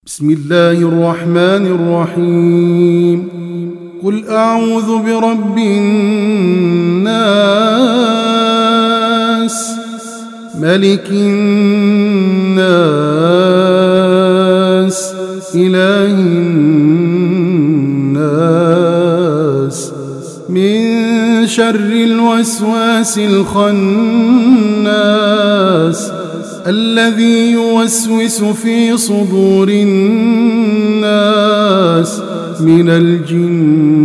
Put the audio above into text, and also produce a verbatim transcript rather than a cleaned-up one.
بسم الله الرحمن الرحيم قل أعوذ برب الناس ملك الناس إله الناس من شر الوسواس الخناس الذي يوسوس في صدور الناس من الجن